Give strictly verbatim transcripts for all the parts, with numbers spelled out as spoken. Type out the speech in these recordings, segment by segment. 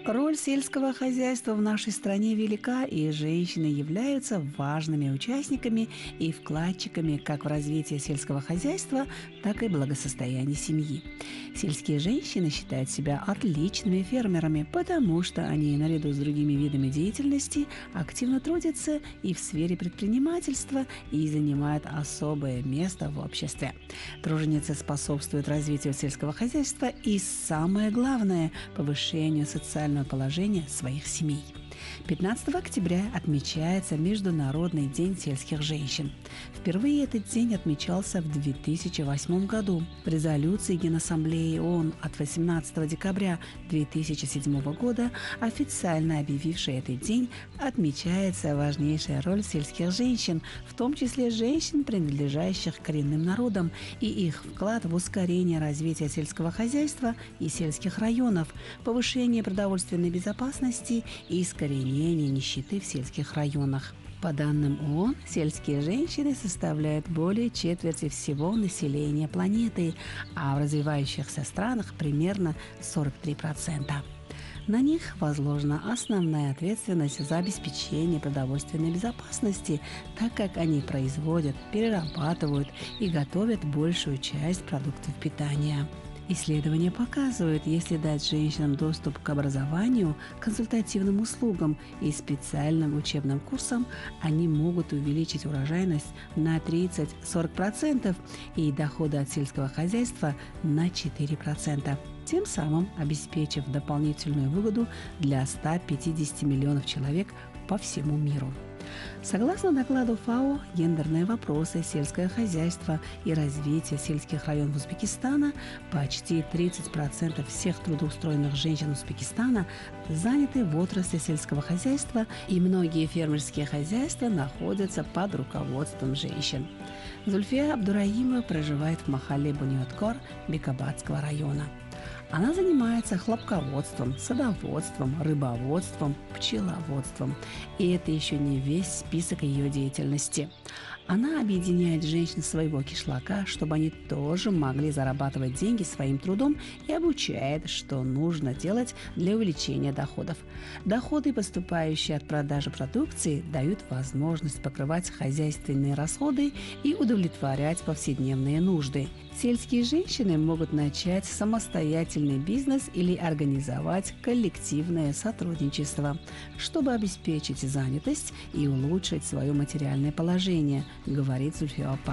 Роль сельского хозяйства в нашей стране велика, и женщины являются важными участниками и вкладчиками как в развитие сельского хозяйства, так и благосостояния семьи. Сельские женщины считают себя отличными фермерами, потому что они, наряду с другими видами деятельности, активно трудятся и в сфере предпринимательства и занимают особое место в обществе. Труженицы способствуют развитию сельского хозяйства и, самое главное, повышению социального положения своих семей. пятнадцатого октября отмечается Международный день сельских женщин. Впервые этот день отмечался в две тысячи восьмом году. В резолюции Генассамблеи ООН от восемнадцатого декабря две тысячи седьмого года, официально объявившей этот день, отмечается важнейшая роль сельских женщин, в том числе женщин, принадлежащих к коренным народам, и их вклад в ускорение развития сельского хозяйства и сельских районов, повышение продовольственной безопасности и искоренение нищеты в сельских районах. По данным ООН, сельские женщины составляют более четверти всего населения планеты, а в развивающихся странах примерно сорок три процента. На них возложена основная ответственность за обеспечение продовольственной безопасности, так как они производят, перерабатывают и готовят большую часть продуктов питания. Исследования показывают, если дать женщинам доступ к образованию, консультативным услугам и специальным учебным курсам, они могут увеличить урожайность на тридцать-сорок процентов и доходы от сельского хозяйства на четыре процента, тем самым обеспечив дополнительную выгоду для ста пятидесяти миллионов человек по всему миру. Согласно докладу ФАО «Гендерные вопросы, сельское хозяйство и развитие сельских районов Узбекистана», почти тридцать процентов всех трудоустроенных женщин Узбекистана заняты в отрасли сельского хозяйства, и многие фермерские хозяйства находятся под руководством женщин. Зульфия Абдураимова проживает в Махалле Буниоткор Бекабадского района. Она занимается хлопководством, садоводством, рыбоводством, пчеловодством. И это еще не весь список ее деятельности. Она объединяет женщин своего кишлака, чтобы они тоже могли зарабатывать деньги своим трудом, и обучает, что нужно делать для увеличения доходов. Доходы, поступающие от продажи продукции, дают возможность покрывать хозяйственные расходы и удовлетворять повседневные нужды. Сельские женщины могут начать самостоятельный бизнес или организовать коллективное сотрудничество, чтобы обеспечить занятость и улучшить свое материальное положение, говорит Зульфия Апа.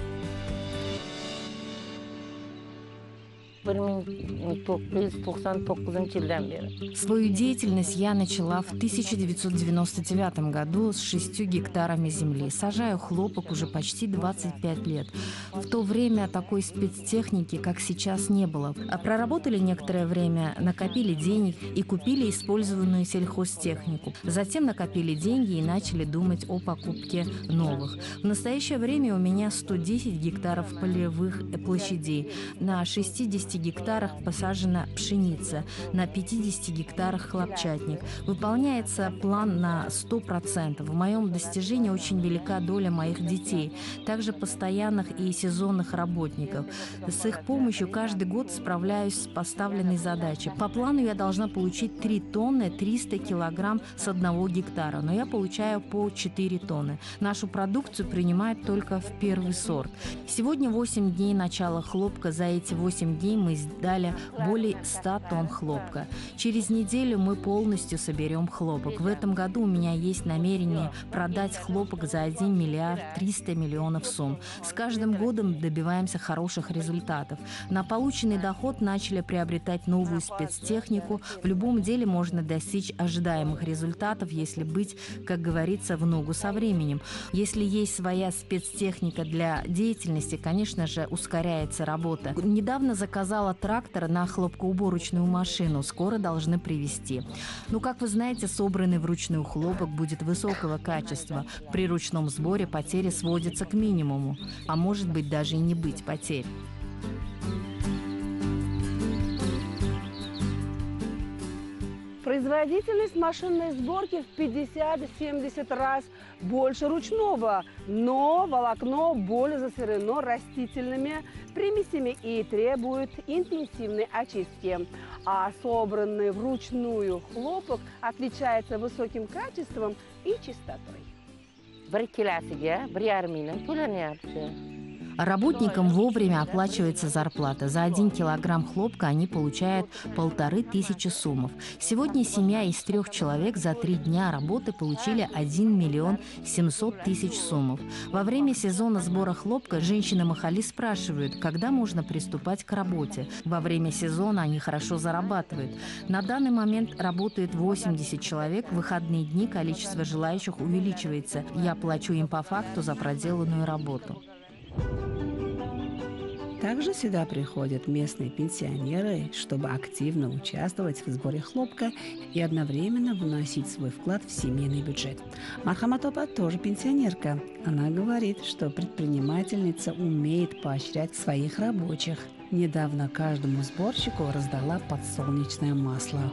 Свою деятельность я начала в тысяча девятьсот девяносто девятом году с шестью гектарами земли. Сажаю хлопок уже почти двадцать пять лет. В то время такой спецтехники, как сейчас, не было. А проработали некоторое время, накопили денег и купили использованную сельхозтехнику. Затем накопили деньги и начали думать о покупке новых. В настоящее время у меня сто десять гектаров полевых площадей. На шестидесяти гектарах посажена пшеница, на пятидесяти гектарах хлопчатник. Выполняется план на сто процентов. В моем достижении очень велика доля моих детей, также постоянных и сезонных работников. С их помощью каждый год справляюсь с поставленной задачей. По плану я должна получить три тонны триста килограмм с одного гектара, но я получаю по четыре тонны. Нашу продукцию принимают только в первый сорт. Сегодня восемь дней начала хлопка. За эти восемь дней мы сдали более ста тонн хлопка. Через неделю мы полностью соберем хлопок. В этом году у меня есть намерение продать хлопок за один миллиард триста миллионов сом. С каждым годом добиваемся хороших результатов. На полученный доход начали приобретать новую спецтехнику. В любом деле можно достичь ожидаемых результатов, если быть, как говорится, в ногу со временем. Если есть своя спецтехника для деятельности, конечно же, ускоряется работа. Недавно заказала трактор на хлопкоуборочную машину. Скоро должны привезти. Но, как вы знаете, собранный вручную хлопок будет высокого качества. При ручном сборе потери сводятся к минимуму. А может быть, даже и не быть потерь. Производительность машинной сборки в пятьдесят-семьдесят раз больше ручного, но волокно более засорено растительными примесями и требует интенсивной очистки. А собранный вручную хлопок отличается высоким качеством и чистотой. bir kilosiga bir yarim mingdan to'lanyapti. Работникам вовремя оплачивается зарплата. За один килограмм хлопка они получают полторы тысячи сумов. Сегодня семья из трех человек за три дня работы получили один миллион семьсот тысяч сумов. Во время сезона сбора хлопка женщины Махали спрашивают, когда можно приступать к работе. Во время сезона они хорошо зарабатывают. На данный момент работает восемьдесят человек. В выходные дни количество желающих увеличивается. Я плачу им по факту за проделанную работу. Также сюда приходят местные пенсионеры, чтобы активно участвовать в сборе хлопка и одновременно вносить свой вклад в семейный бюджет. Мархамат опа тоже пенсионерка. Она говорит, что предпринимательница умеет поощрять своих рабочих. Недавно каждому сборщику раздала подсолнечное масло.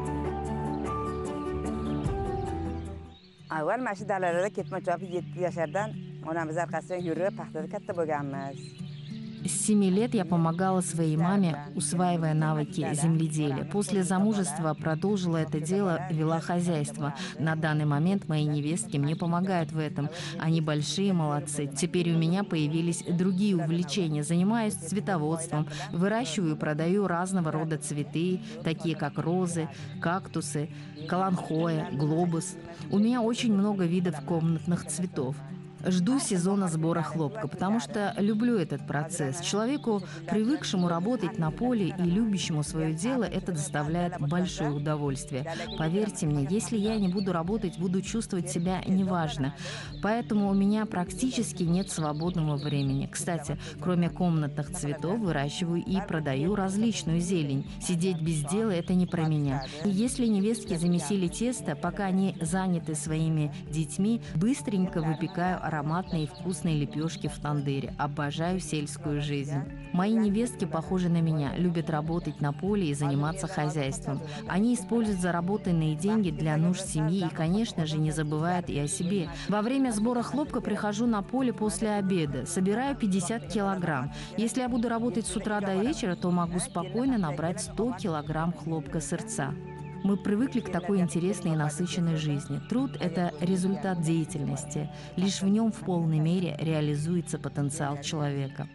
Avval mana shu dalalarda ketma-ket yetti yashardan onamiz orqasidan yurib paxtada katta bo'lganmiz. С семи лет я помогала своей маме, усваивая навыки земледелия. После замужества продолжила это дело, вела хозяйство. На данный момент мои невестки мне помогают в этом. Они большие молодцы. Теперь у меня появились другие увлечения. Занимаюсь цветоводством, выращиваю и продаю разного рода цветы, такие как розы, кактусы, каланхоя, глобус. У меня очень много видов комнатных цветов. Жду сезона сбора хлопка, потому что люблю этот процесс. Человеку, привыкшему работать на поле и любящему свое дело, это доставляет большое удовольствие. Поверьте мне, если я не буду работать, буду чувствовать себя неважно. Поэтому у меня практически нет свободного времени. Кстати, кроме комнатных цветов, выращиваю и продаю различную зелень. Сидеть без дела – это не про меня. И если невестки замесили тесто, пока они заняты своими детьми, быстренько выпекаю ароматные и вкусные лепешки в тандыре. Обожаю сельскую жизнь. Мои невестки похожи на меня, любят работать на поле и заниматься хозяйством. Они используют заработанные деньги для нужд семьи и, конечно же, не забывают и о себе. Во время сбора хлопка прихожу на поле после обеда, собираю пятьдесят килограмм. Если я буду работать с утра до вечера, то могу спокойно набрать сто килограмм хлопка сырца. Мы привыкли к такой интересной и насыщенной жизни. Труд – это результат деятельности. Лишь в нем в полной мере реализуется потенциал человека.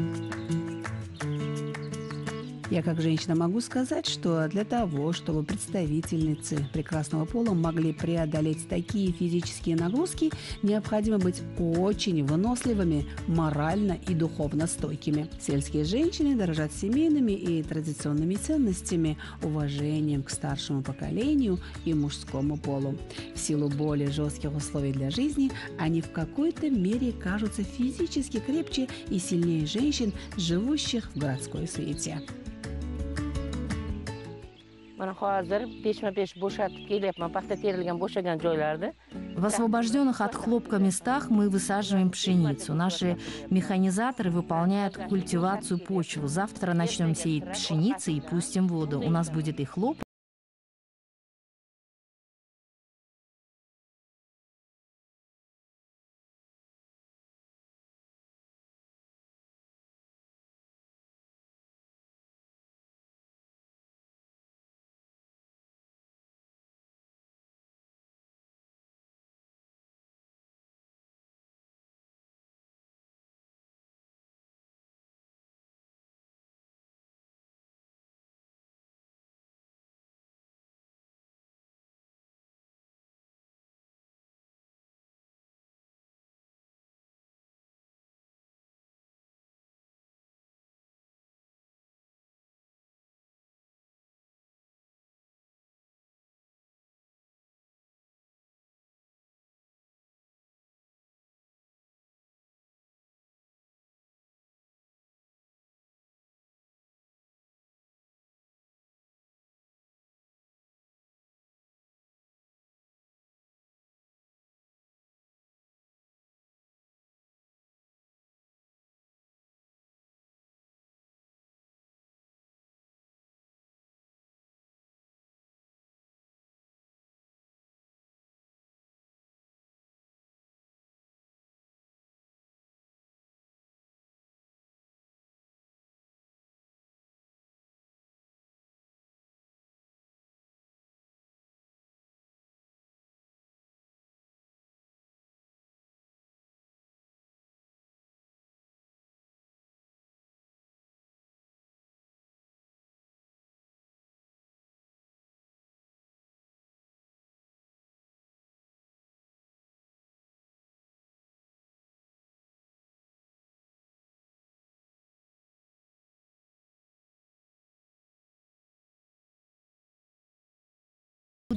Я как женщина могу сказать, что для того, чтобы представительницы прекрасного пола могли преодолеть такие физические нагрузки, необходимо быть очень выносливыми, морально и духовно стойкими. Сельские женщины дорожат семейными и традиционными ценностями, уважением к старшему поколению и мужскому полу. В силу более жестких условий для жизни они в какой-то мере кажутся физически крепче и сильнее женщин, живущих в городской суете. Mana hozir peshma-pesh bo'shatib kelyapman, paxta terilgan bo'shagan joylarda. В освобожденных от хлопка местах мы высаживаем пшеницу. Наши механизаторы выполняют культивацию почвы. Завтра начнем сеять пшеницу и пустим воду. У нас будет и хлопок,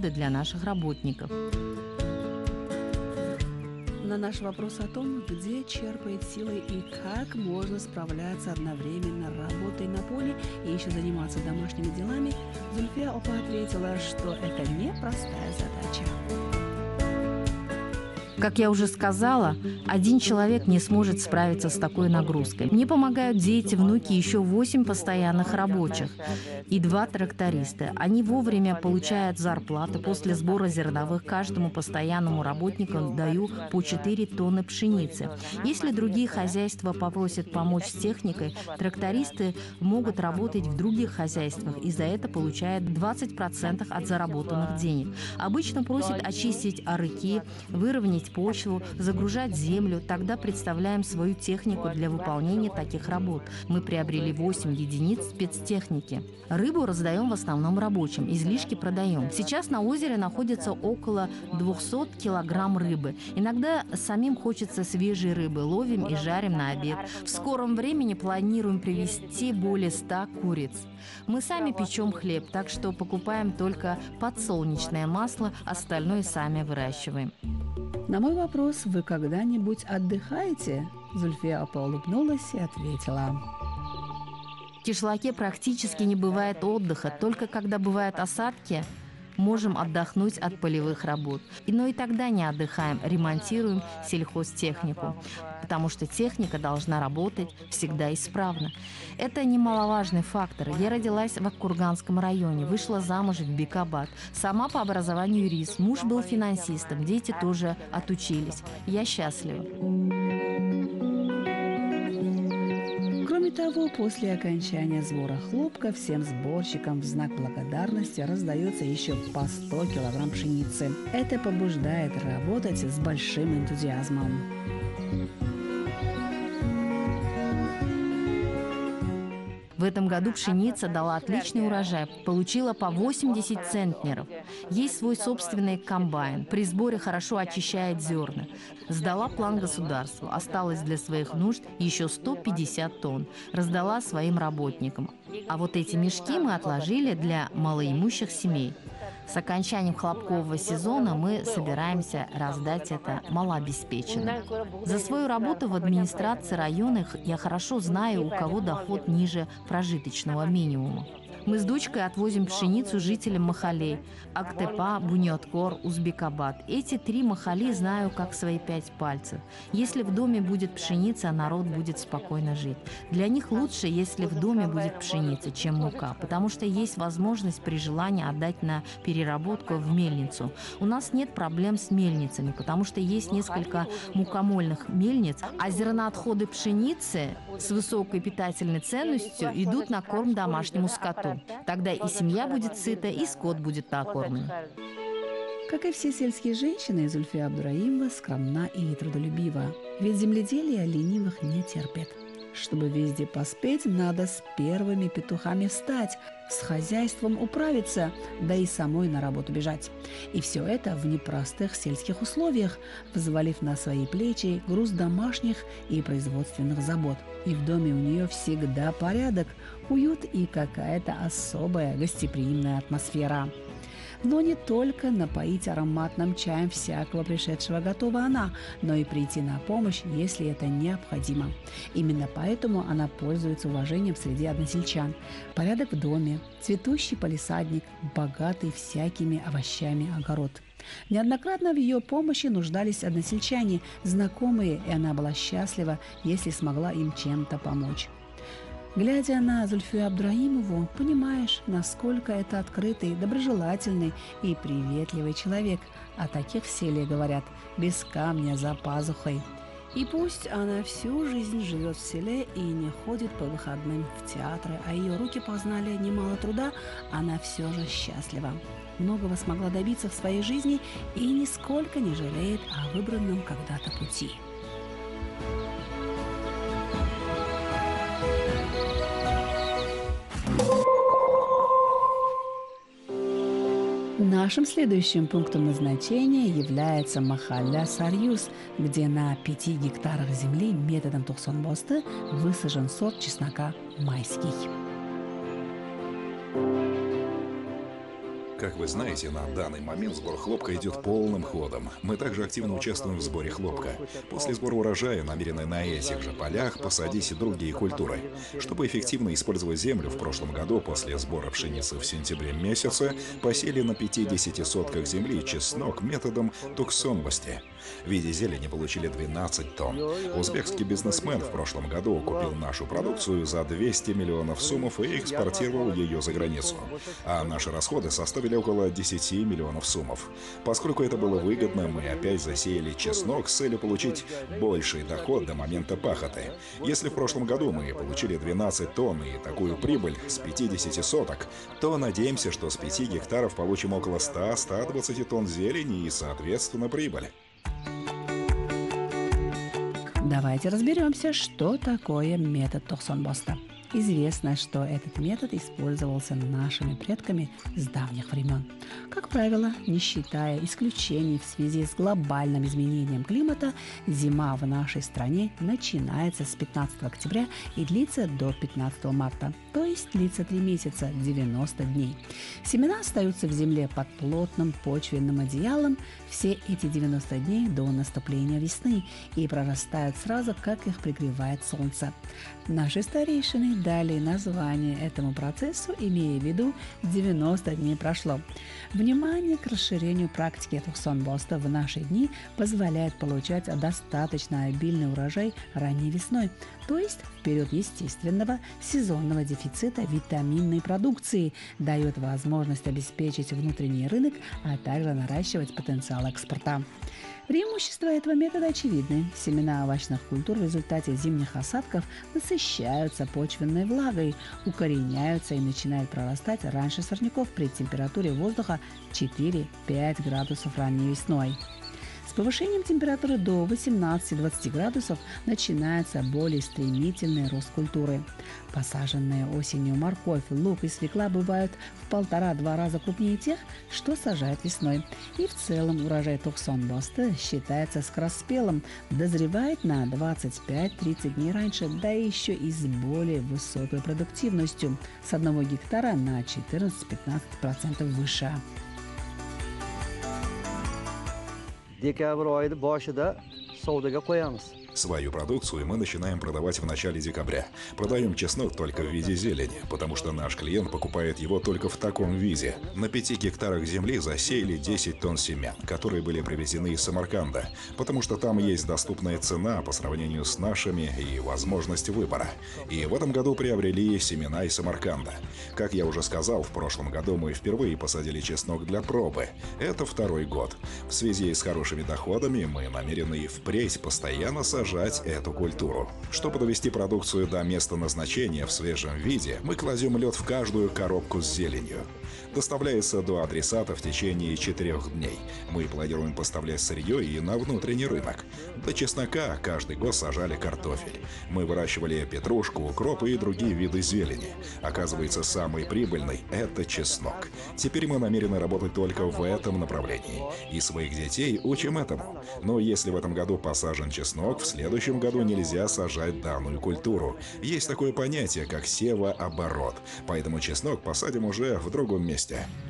доходы для наших работников. На наш вопрос о том, где черпает силы и как можно справляться одновременно работой на поле и еще заниматься домашними делами, Зульфия Опа ответила, что это непростая задача. Как я уже сказала, один человек не сможет справиться с такой нагрузкой. Мне помогают дети, внуки, еще восемь постоянных рабочих и два тракториста. Они вовремя получают зарплаты. После сбора зерновых каждому постоянному работнику даю по четыре тонны пшеницы. Если другие хозяйства попросят помочь с техникой, трактористы могут работать в других хозяйствах и за это получают двадцать процентов от заработанных денег. Обычно просят очистить арыки, выровнять почву, загружать землю. Тогда представляем свою технику для выполнения таких работ. Мы приобрели восемь единиц спецтехники. Рыбу раздаем в основном рабочим, излишки продаем. Сейчас на озере находится около двухсот килограмм рыбы. Иногда самим хочется свежей рыбы, ловим и жарим на обед. В скором времени планируем привезти более ста куриц. Мы сами печем хлеб, так что покупаем только подсолнечное масло, остальное сами выращиваем. На мой вопрос, вы когда-нибудь отдыхаете? Зульфия Опа улыбнулась и ответила. В кишлаке практически не бывает отдыха, только когда бывают осадки, можем отдохнуть от полевых работ. Но и тогда не отдыхаем, ремонтируем сельхозтехнику, потому что техника должна работать всегда исправно. Это немаловажный фактор. Я родилась в Аккурганском районе, вышла замуж в Бекабад. Сама по образованию юрист, муж был финансистом, дети тоже отучились. Я счастлива. Кроме того, после окончания сбора хлопка всем сборщикам в знак благодарности раздается еще по сто килограмм пшеницы. Это побуждает работать с большим энтузиазмом. В этом году пшеница дала отличный урожай, получила по восемьдесят центнеров. Есть свой собственный комбайн, при сборе хорошо очищает зерна. Сдала план государству, осталось для своих нужд еще сто пятьдесят тонн. Раздала своим работникам. А вот эти мешки мы отложили для малоимущих семей. С окончанием хлопкового сезона мы собираемся раздать это малообеспеченным. За свою работу в администрации района я хорошо знаю, у кого доход ниже прожиточного минимума. Мы с дочкой отвозим пшеницу жителям махалей – Актепа, Буньоткор, Узбекабад. Эти три махали знаю как свои пять пальцев. Если в доме будет пшеница, народ будет спокойно жить. Для них лучше, если в доме будет пшеница, чем мука, потому что есть возможность при желании отдать на переработку в мельницу. У нас нет проблем с мельницами, потому что есть несколько мукомольных мельниц, а зерноотходы пшеницы с высокой питательной ценностью идут на корм домашнему скоту. Тогда и семья будет сыта, и скот будет накормлен. Как и все сельские женщины, Зульфия Абдраимова скромна и трудолюбива. Ведь земледелие ленивых не терпит. Чтобы везде поспеть, надо с первыми петухами встать, с хозяйством управиться, да и самой на работу бежать. И все это в непростых сельских условиях, взвалив на свои плечи груз домашних и производственных забот. И в доме у нее всегда порядок, уют и какая-то особая гостеприимная атмосфера. Но не только напоить ароматным чаем всякого пришедшего готова она, но и прийти на помощь, если это необходимо. Именно поэтому она пользуется уважением среди односельчан. Порядок в доме, цветущий палисадник, богатый всякими овощами огород. Неоднократно в ее помощи нуждались односельчане, знакомые, и она была счастлива, если смогла им чем-то помочь. Глядя на Зульфию Абдраимову, понимаешь, насколько это открытый, доброжелательный и приветливый человек. О таких в селе говорят «без камня за пазухой». И пусть она всю жизнь живет в селе и не ходит по выходным в театры, а ее руки познали немало труда, она все же счастлива. Многого смогла добиться в своей жизни и нисколько не жалеет о выбранном когда-то пути. Нашим следующим пунктом назначения является Махалля Сарьюз, где на пяти гектарах земли методом Тухсонбосты высажен сорт чеснока майский. Как вы знаете, на данный момент сбор хлопка идет полным ходом. Мы также активно участвуем в сборе хлопка. После сбора урожая намерены на этих же полях посадить другие культуры. Чтобы эффективно использовать землю, в прошлом году после сбора пшеницы в сентябре месяце посеяли на пятидесяти сотках земли чеснок методом туксонбости. В виде зелени получили двенадцать тонн. Узбекский бизнесмен в прошлом году купил нашу продукцию за двести миллионов сумов и экспортировал ее за границу. А наши расходы составили около десяти миллионов сумов. Поскольку это было выгодно, мы опять засеяли чеснок с целью получить больший доход до момента пахоты. Если в прошлом году мы получили двенадцать тонн и такую прибыль с пятидесяти соток, то надеемся, что с пяти гектаров получим около ста — ста двадцати тонн зелени и, соответственно, прибыль. Давайте разберемся, что такое метод Тохсон-Боста. Известно, что этот метод использовался нашими предками с давних времен. Как правило, не считая исключений в связи с глобальным изменением климата, зима в нашей стране начинается с пятнадцатого октября и длится до пятнадцатого марта, то есть длится три месяца, девяносто дней. Семена остаются в земле под плотным почвенным одеялом все эти девяносто дней до наступления весны и прорастают сразу, как их пригревает солнце. Наши старейшины дали название этому процессу, имея в виду девяносто дней прошло. Внимание к расширению практики Тохсон-Боста в наши дни позволяет получать достаточно обильный урожай ранней весной, то есть в период естественного сезонного дефицита витаминной продукции, дает возможность обеспечить внутренний рынок, а также наращивать потенциал экспорта. Преимущества этого метода очевидны. Семена овощных культур в результате зимних осадков насыщаются почвенной влагой, укореняются и начинают прорастать раньше сорняков при температуре воздуха четыре-пять градусов ранней весной. С повышением температуры до восемнадцати-двадцати градусов начинается более стремительный рост культуры. Посаженные осенью морковь, лук и свекла бывают в полтора-два раза крупнее тех, что сажают весной. И в целом урожай Тохсон-Боста считается скороспелым, дозревает на двадцать пять-тридцать дней раньше, да еще и с более высокой продуктивностью – с одного гектара на четырнадцать-пятнадцать процентов выше. Dekabr oyida boshida savdoga qo'yamiz. Свою продукцию мы начинаем продавать в начале декабря. Продаем чеснок только в виде зелени, потому что наш клиент покупает его только в таком виде. На пяти гектарах земли засеяли десять тонн семян, которые были привезены из Самарканда, потому что там есть доступная цена по сравнению с нашими и возможность выбора. И в этом году приобрели семена из Самарканда. Как я уже сказал, в прошлом году мы впервые посадили чеснок для пробы. Это второй год. В связи с хорошими доходами мы намерены и впредь постоянно сажать сажать эту культуру. Чтобы довести продукцию до места назначения в свежем виде, мы кладем лед в каждую коробку с зеленью. Доставляется до адресата в течение четырех дней. Мы планируем поставлять сырье и на внутренний рынок. До чеснока каждый год сажали картофель. Мы выращивали петрушку, укроп и другие виды зелени. Оказывается, самый прибыльный – это чеснок. Теперь мы намерены работать только в этом направлении. И своих детей учим этому. Но если в этом году посажен чеснок, в следующем году нельзя сажать данную культуру. Есть такое понятие, как севооборот. Поэтому чеснок посадим уже в другом месте.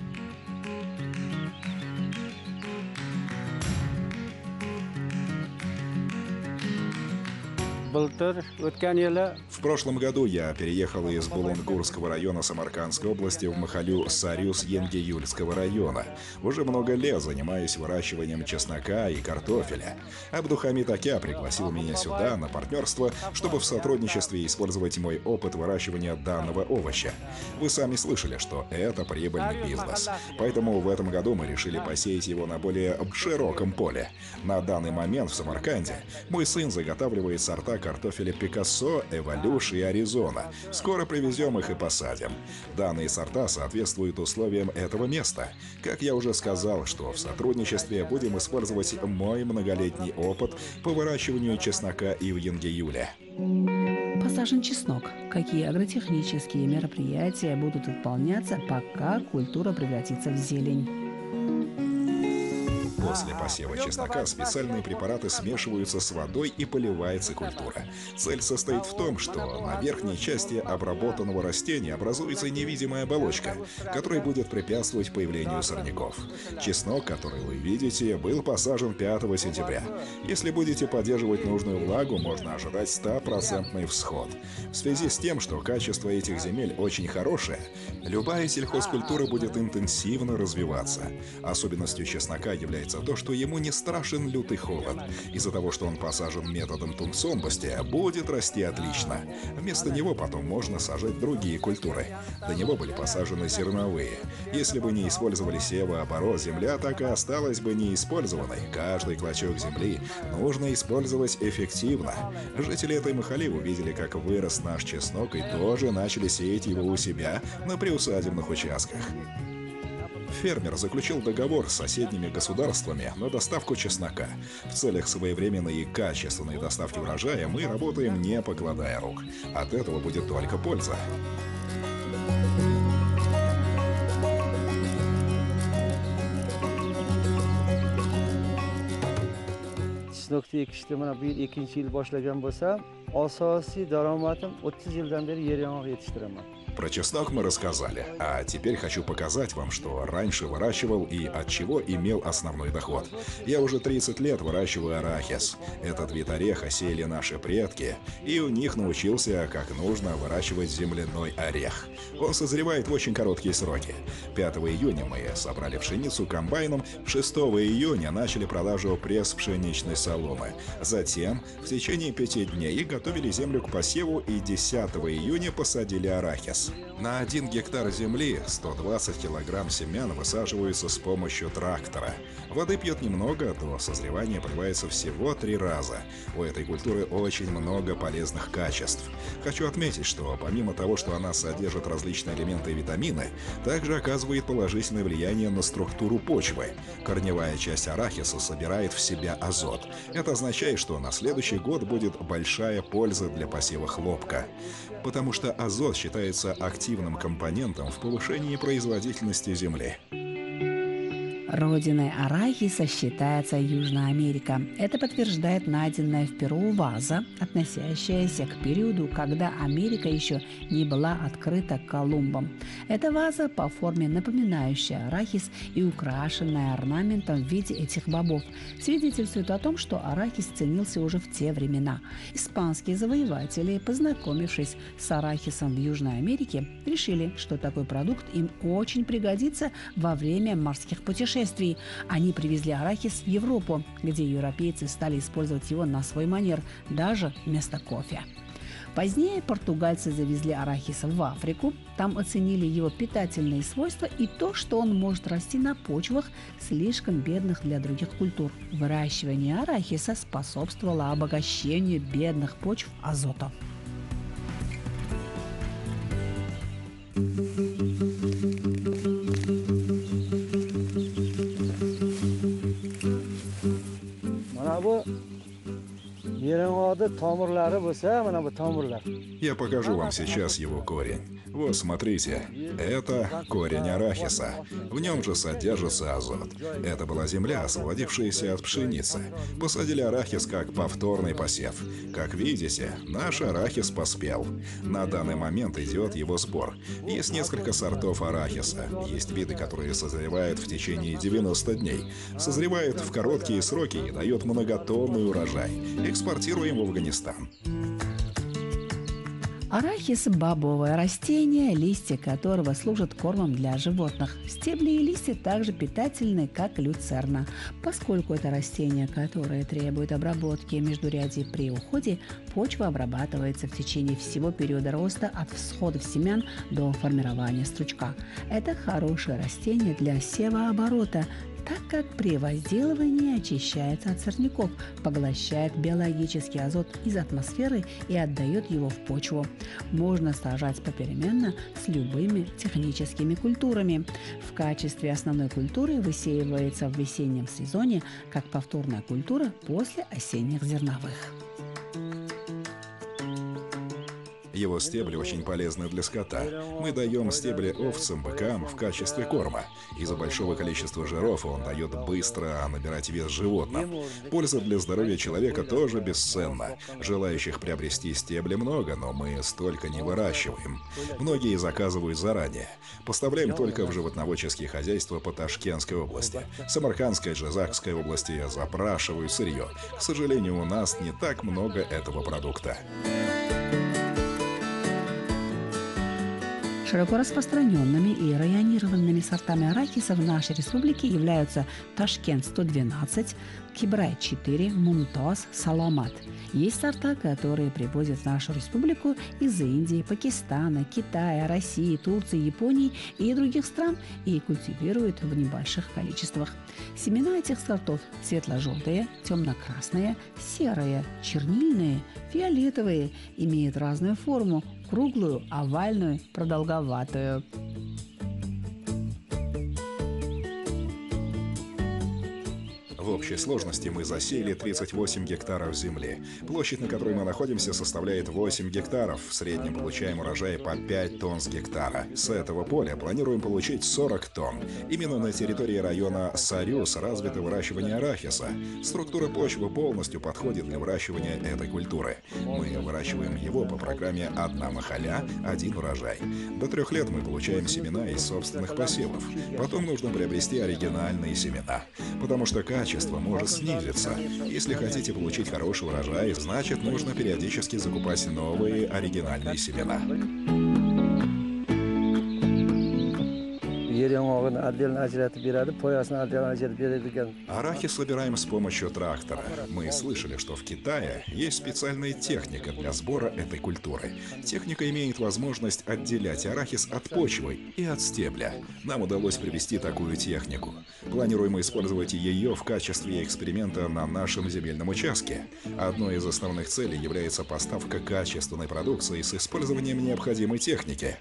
В прошлом году я переехал из Булунгурского района Самаркандской области в Махалю Сарюс Янгиюльского района. Уже много лет занимаюсь выращиванием чеснока и картофеля. Абдухамид Акя пригласил меня сюда на партнерство, чтобы в сотрудничестве использовать мой опыт выращивания данного овоща. Вы сами слышали, что это прибыльный бизнес. Поэтому в этом году мы решили посеять его на более широком поле. На данный момент в Самарканде мой сын заготавливает сорта картофеля Пикассо, Эволюш и Аризона. Скоро привезем их и посадим. Данные сорта соответствуют условиям этого места. Как я уже сказал, что в сотрудничестве будем использовать мой многолетний опыт по выращиванию чеснока и в Янгиюле. Посажен чеснок. Какие агротехнические мероприятия будут выполняться, пока культура превратится в зелень? После посева чеснока специальные препараты смешиваются с водой и поливается культура. Цель состоит в том, что на верхней части обработанного растения образуется невидимая оболочка, которая будет препятствовать появлению сорняков. Чеснок, который вы видите, был посажен пятого сентября. Если будете поддерживать нужную влагу, можно ожидать стопроцентный всход. В связи с тем, что качество этих земель очень хорошее, любая сельхозкультура будет интенсивно развиваться. Особенностью чеснока является то, что ему не страшен лютый холод. Из-за того, что он посажен методом тунцомбости, будет расти отлично. Вместо него потом можно сажать другие культуры. До него были посажены зерновые. Если бы не использовали севооборот, земля так и осталась бы неиспользованной. Каждый клочок земли нужно использовать эффективно. Жители этой махали увидели, как вырос наш чеснок, и тоже начали сеять его у себя на приусадебных участках. Фермер заключил договор с соседними государствами на доставку чеснока. В целях своевременной и качественной доставки урожая мы работаем, не покладая рук. От этого будет только польза. Chesnokni ekishni mana bu yil ikkinchi yil boshlagan bo'lsam, asosiy daromadim o'ttiz yildan beri yer yong'oq yetishtiraman. Про чеснок мы рассказали, а теперь хочу показать вам, что раньше выращивал и от чего имел основной доход. Я уже тридцать лет выращиваю арахис. Этот вид ореха сеяли наши предки, и у них научился, как нужно выращивать земляной орех. Он созревает в очень короткие сроки. пятого июня мы собрали пшеницу комбайном, шестого июня начали продажу пресс пшеничной соломы. Затем в течение пяти дней готовили землю к посеву и десятого июня посадили арахис. На один гектар земли сто двадцать килограмм семян высаживаются с помощью трактора. Воды пьет немного, до созревания поливается всего три раза. У этой культуры очень много полезных качеств. Хочу отметить, что помимо того, что она содержит различные элементы и витамины, также оказывает положительное влияние на структуру почвы. Корневая часть арахиса собирает в себя азот. Это означает, что на следующий год будет большая польза для посева хлопка, потому что азот считается активным компонентом в повышении производительности земли. Родиной арахиса считается Южная Америка. Это подтверждает найденная в Перу ваза, относящаяся к периоду, когда Америка еще не была открыта Колумбом. Эта ваза по форме напоминающая арахис и украшенная орнаментом в виде этих бобов, свидетельствует о том, что арахис ценился уже в те времена. Испанские завоеватели, познакомившись с арахисом в Южной Америке, решили, что такой продукт им очень пригодится во время морских путешествий. Они привезли арахис в Европу, где европейцы стали использовать его на свой манер, даже вместо кофе. Позднее португальцы завезли арахис в Африку. Там оценили его питательные свойства и то, что он может расти на почвах, слишком бедных для других культур. Выращивание арахиса способствовало обогащению бедных почв азотом. Я покажу вам сейчас его корень. Вот, смотрите, это корень арахиса. В нем же содержится азот. Это была земля, освободившаяся от пшеницы. Посадили арахис как повторный посев. Как видите, наш арахис поспел. На данный момент идет его сбор. Есть несколько сортов арахиса. Есть виды, которые созревают в течение девяноста дней. Созревают в короткие сроки и дают многотонный урожай. Экспортируем в Афганистан. Арахис – бобовое растение, листья которого служат кормом для животных. Стебли и листья также питательны, как люцерна. Поскольку это растение, которое требует обработки междурядий при уходе, почва обрабатывается в течение всего периода роста от всходов семян до формирования стручка. Это хорошее растение для севооборота, так как при возделывании очищается от сорняков, поглощает биологический азот из атмосферы и отдает его в почву. Можно сажать попеременно с любыми техническими культурами. В качестве основной культуры высеивается в весеннем сезоне как повторная культура после осенних зерновых. Его стебли очень полезны для скота. Мы даем стебли овцам, быкам в качестве корма. Из-за большого количества жиров он дает быстро набирать вес животным. Польза для здоровья человека тоже бесценна. Желающих приобрести стебли много, но мы столько не выращиваем. Многие заказывают заранее. Поставляем только в животноводческие хозяйства по Ташкентской области. Самаркандской, Джазакской области запрашивают сырье. К сожалению, у нас не так много этого продукта. Широко распространенными и районированными сортами арахиса в нашей республике являются Ташкент сто двенадцать, Кибрай четыре, Мумтаз, Саламат. Есть сорта, которые привозят в нашу республику из Индии, Пакистана, Китая, России, Турции, Японии и других стран и культивируют в небольших количествах. Семена этих сортов светло-желтые, темно-красные, серые, чернильные, фиолетовые, имеют разную форму: круглую, овальную, продолговатую. В общей сложности мы засеяли тридцать восемь гектаров земли. Площадь, на которой мы находимся, составляет восемь гектаров. В среднем получаем урожай по пять тонн с гектара. С этого поля планируем получить сорок тонн. Именно на территории района Сарюс развито выращивание арахиса. Структура почвы полностью подходит для выращивания этой культуры. Мы выращиваем его по программе «Одна махаля, один урожай». До трех лет мы получаем семена из собственных посевов. Потом нужно приобрести оригинальные семена, потому что качество может снизиться. Если хотите получить хороший урожай, значит, нужно периодически закупать новые оригинальные семена. Арахис собираем с помощью трактора. Мы слышали, что в Китае есть специальная техника для сбора этой культуры. Техника имеет возможность отделять арахис от почвы и от стебля. Нам удалось привести такую технику. Планируем использовать ее в качестве эксперимента на нашем земельном участке. Одной из основных целей является поставка качественной продукции с использованием необходимой техники.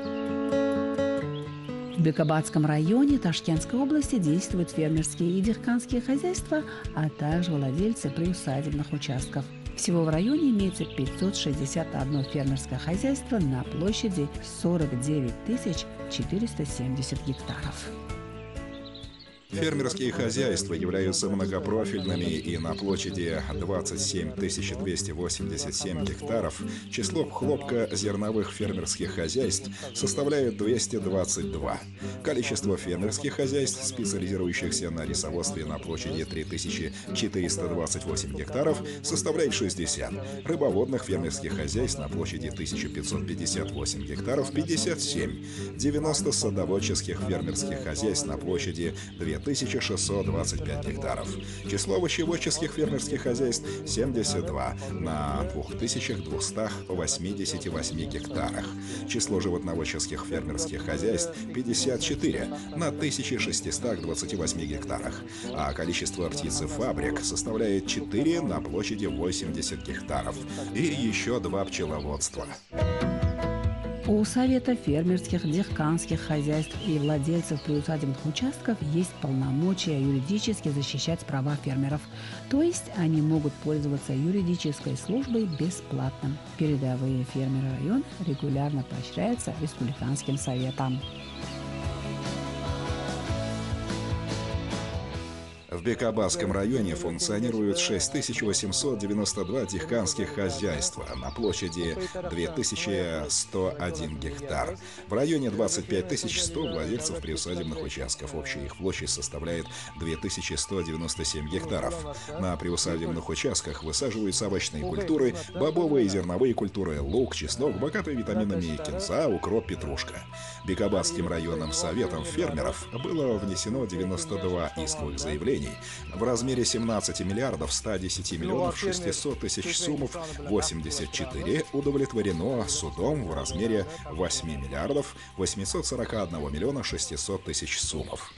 В Бекабадском районе Ташкентской области действуют фермерские и дихканские хозяйства, а также владельцы приусадебных участков. Всего в районе имеется пятьсот шестьдесят одно фермерское хозяйство на площади сорок девять тысяч четыреста семьдесят гектаров. Фермерские хозяйства являются многопрофильными, и на площади двадцать семь тысяч двести восемьдесят семь гектаров число хлопкозерновых фермерских хозяйств составляет двести двадцать два. Количество фермерских хозяйств, специализирующихся на рисоводстве на площади три тысячи четыреста двадцать восемь гектаров, составляет шестьдесят. Рыбоводных фермерских хозяйств на площади тысяча пятьсот пятьдесят восемь гектаров – пятьдесят семь. девяносто садоводческих фермерских хозяйств на площади две тысячи шестьсот двадцать пять гектаров. Число овощеводческих фермерских хозяйств – семьдесят два на две тысячи двести восемьдесят восемь гектарах. Число животноводческих фермерских хозяйств – пятьдесят четыре на тысяча шестьсот двадцать восемь гектарах. А количество птицефабрик составляет четыре на площади восемьдесят гектаров. И еще два пчеловодства. У Совета фермерских, дихканских хозяйств и владельцев приусадебных участков есть полномочия юридически защищать права фермеров. То есть они могут пользоваться юридической службой бесплатно. Передовые фермеры района регулярно поощряются Республиканским советом. В Бекабадском районе функционируют шесть тысяч восемьсот девяносто два дихканских хозяйства на площади две тысячи сто один гектар. В районе двадцать пять тысяч сто владельцев приусадебных участков. Общая их площадь составляет две тысячи сто девяносто семь гектаров. На приусадебных участках высаживаются овощные культуры, бобовые и зерновые культуры, лук, чеснок, богатые витаминами кинза, укроп, петрушка. Бекабадским районным советом фермеров было внесено девяносто два исковых заявлений в размере семнадцать миллиардов сто десять миллионов шестьсот тысяч суммов, восемьдесят четыре удовлетворено судом в размере восемь миллиардов восемьсот сорок один миллиона шестьсот тысяч суммов.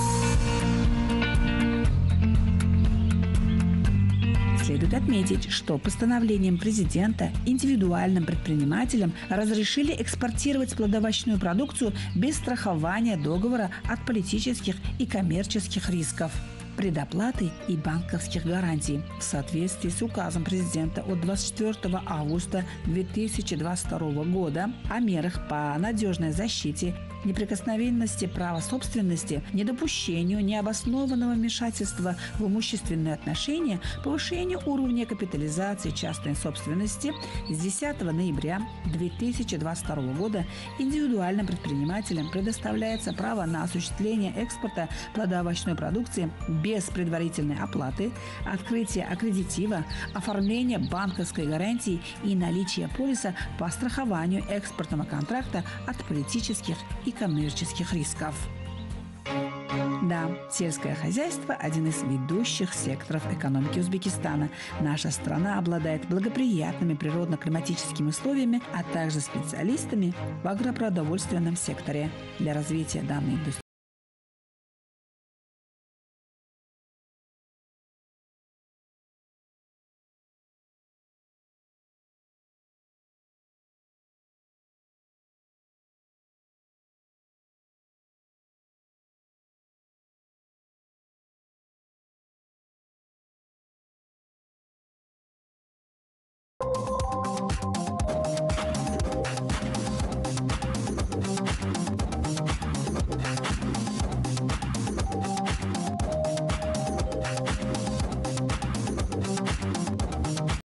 Следует отметить, что постановлением президента индивидуальным предпринимателям разрешили экспортировать плодовочную продукцию без страхования договора от политических и коммерческих рисков. предоплаты и банковских гарантий в соответствии с указом президента от двадцать четвёртого августа две тысячи двадцать второго года о мерах по надежной защите неприкосновенности права собственности, недопущению необоснованного вмешательства в имущественные отношения, повышению уровня капитализации частной собственности с десятого ноября две тысячи двадцать второго года индивидуальным предпринимателям предоставляется право на осуществление экспорта плодоовощной продукции без предварительной оплаты, открытие аккредитива, оформление банковской гарантии и наличие полиса по страхованию экспортного контракта от политических и коммерческих рисков. Да, сельское хозяйство – один из ведущих секторов экономики Узбекистана. Наша страна обладает благоприятными природно-климатическими условиями, а также специалистами в агропродовольственном секторе. Для развития данной индустрии